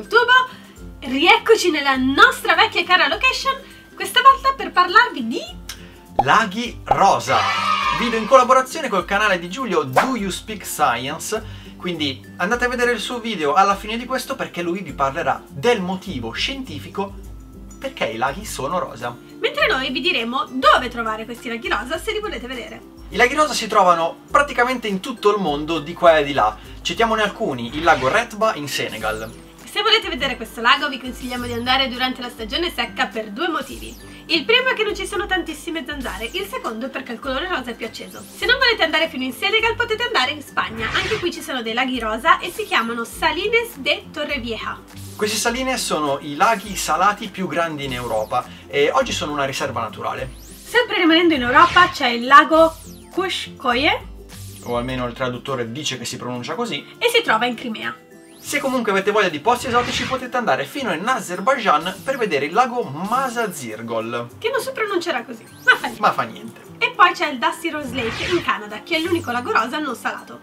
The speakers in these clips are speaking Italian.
col tubo. Rieccoci nella nostra vecchia e cara location, questa volta per parlarvi di laghi rosa, video in collaborazione col canale di Giulio Do You Speak Science, quindi andate a vedere il suo video alla fine di questo perché lui vi parlerà del motivo scientifico perché i laghi sono rosa. Mentre noi vi diremo dove trovare questi laghi rosa se li volete vedere. I laghi rosa si trovano praticamente in tutto il mondo, di qua e di là. Citiamone alcuni: il lago Retba in Senegal. Se volete vedere questo lago vi consigliamo di andare durante la stagione secca per due motivi. Il primo è che non ci sono tantissime zanzare, il secondo è perché il colore rosa è più acceso. Se non volete andare fino in Senegal potete andare in Spagna, anche qui ci sono dei laghi rosa e si chiamano Salines de Torrevieja. Questi saline sono i laghi salati più grandi in Europa e oggi sono una riserva naturale. Sempre rimanendo in Europa c'è il lago Kushkoye, O almeno il traduttore dice che si pronuncia così. e si trova in Crimea. Se comunque avete voglia di posti esotici potete andare fino in Azerbaijan per vedere il lago Mazazirgol. Che non si pronuncerà così, Ma fa niente. E poi c'è il Dusty Rose Lake in Canada, che è l'unico lago rosa non salato.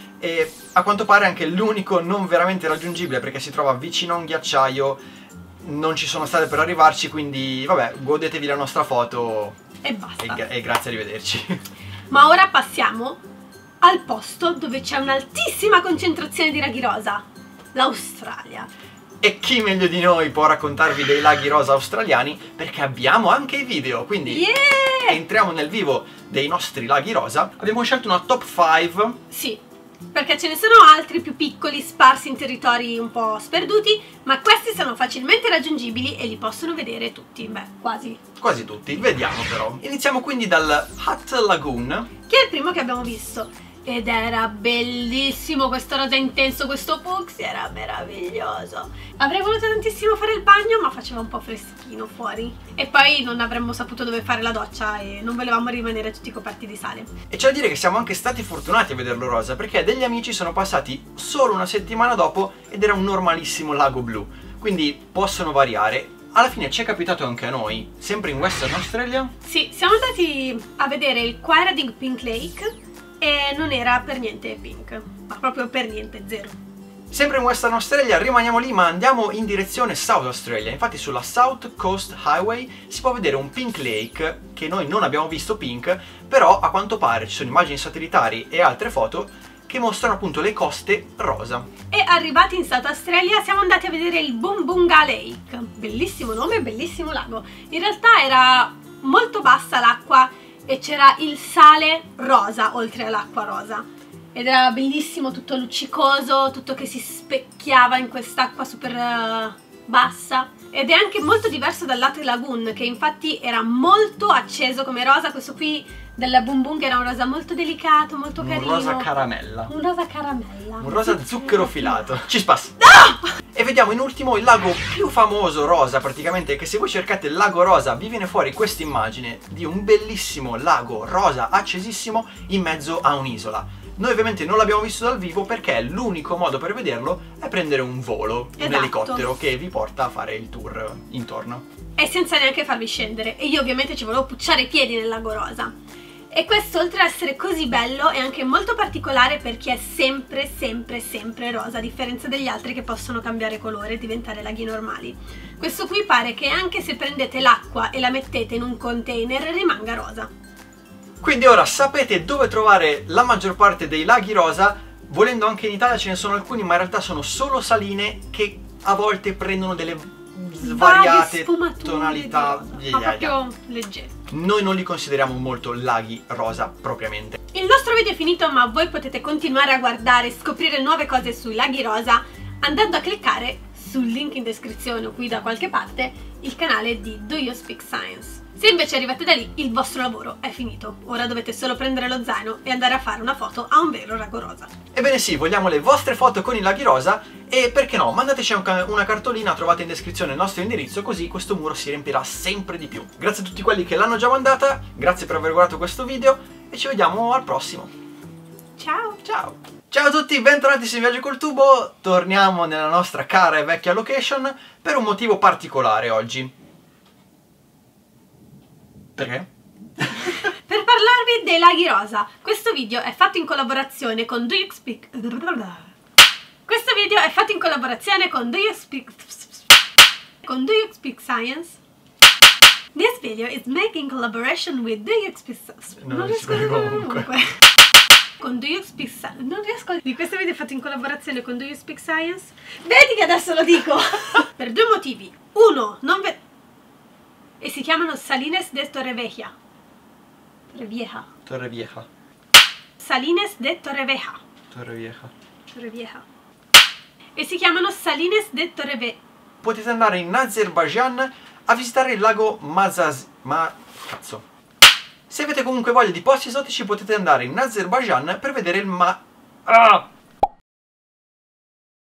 E a quanto pare anche l'unico non veramente raggiungibile perché si trova vicino a un ghiacciaio. Non ci sono strade per arrivarci, quindi vabbè, godetevi la nostra foto E basta. e grazie, arrivederci. Ma ora passiamo al posto dove c'è un'altissima concentrazione di laghi rosa. L'Australia. E chi meglio di noi può raccontarvi dei laghi rosa australiani perché abbiamo anche i video, quindi Yeah! entriamo nel vivo dei nostri laghi rosa. Abbiamo scelto una top 5. Sì, perché ce ne sono altri più piccoli, sparsi in territori un po' sperduti, ma questi sono facilmente raggiungibili e li possono vedere tutti, beh, quasi. Quasi tutti, vediamo però. Iniziamo quindi dal Hutt Lagoon, Che è il primo che abbiamo visto. Ed era bellissimo questo rosa intenso, questo fucsia era meraviglioso. Avrei voluto tantissimo fare il bagno, ma faceva un po' freschino fuori. E poi non avremmo saputo dove fare la doccia e non volevamo rimanere tutti coperti di sale. e c'è da dire che siamo anche stati fortunati a vederlo rosa perché degli amici sono passati solo una settimana dopo ed era un normalissimo lago blu, quindi possono variare. Alla fine ci è capitato anche a noi, sempre in Western Australia. Sì, siamo andati a vedere il Quairading Pink Lake e non era per niente pink, ma proprio per niente, zero. Sempre in Western Australia, rimaniamo lì ma andiamo in direzione South Australia. Infatti sulla South Coast Highway si può vedere un Pink Lake che noi non abbiamo visto pink, però a quanto pare ci sono immagini satellitari e altre foto che mostrano appunto le coste rosa. E arrivati in South Australia siamo andati a vedere il Bumbunga Lake, bellissimo nome, bellissimo lago. In realtà era molto bassa l'acqua e c'era il sale rosa oltre all'acqua rosa ed era bellissimo, tutto luccicoso, tutto che si specchiava in quest'acqua super bassa, ed è anche molto diverso dal Hutt Lagoon che infatti era molto acceso come rosa. Questo qui della Bumbunga era un rosa molto delicato, molto carino, Un rosa caramella. un rosa caramella, Un rosa zucchero filato. Ci spassa. No! E vediamo in ultimo il lago più famoso rosa, praticamente, che se voi cercate il lago rosa vi viene fuori questa immagine di un bellissimo lago rosa accesissimo in mezzo a un'isola. Noi ovviamente non l'abbiamo visto dal vivo perché l'unico modo per vederlo è prendere un volo, un Esatto. elicottero che vi porta a fare il tour intorno. E senza neanche farvi scendere, e io ovviamente ci volevo pucciare i piedi nel lago rosa. E questo, oltre ad essere così bello, è anche molto particolare perché è sempre, sempre, sempre rosa, a differenza degli altri che possono cambiare colore e diventare laghi normali. Questo qui pare che anche se prendete l'acqua e la mettete in un container rimanga rosa. Quindi ora sapete dove trovare la maggior parte dei laghi rosa. Volendo anche in Italia ce ne sono alcuni, ma in realtà sono solo saline che a volte prendono delle svariate tonalità. Ma proprio leggero. Noi non li consideriamo molto laghi rosa propriamente. Il nostro video è finito, ma voi potete continuare a guardare e scoprire nuove cose sui laghi rosa andando a cliccare sul link in descrizione o qui da qualche parte il canale di Do You Speak Science. Se invece arrivate da lì, il vostro lavoro è finito. Ora dovete solo prendere lo zaino e andare a fare una foto a un vero lago rosa. Ebbene sì, vogliamo le vostre foto con i laghi rosa e perché no, mandateci una cartolina, trovate in descrizione il nostro indirizzo, così questo muro si riempirà sempre di più. Grazie a tutti quelli che l'hanno già mandata, grazie per aver guardato questo video e ci vediamo al prossimo. Ciao! Ciao! Ciao a tutti, bentornati su In Viaggio col Tubo. Torniamo nella nostra cara e vecchia location per un motivo particolare oggi. Perché? Per parlarvi dei laghi rosa. Questo video è fatto in collaborazione con Do You Speak Questo video è fatto in collaborazione con Do You Speak Science. This video is made in collaboration with Do You Speak Science. Non riesco a dire comunque. Con Do You Speak Science. Non riesco a... Di questo video è fatto in collaborazione con Do You Speak Science. Vedi che adesso lo dico! Per due motivi. Uno, non ve... E si chiamano Salines de Torrevieja. Torrevieja. Salines de Torrevieja. Torrevieja. E si chiamano Salines de Torrevieja. Potete andare in Azerbaijan a visitare il lago cazzo. Se avete comunque voglia di posti esotici potete andare in Azerbaijan per vedere il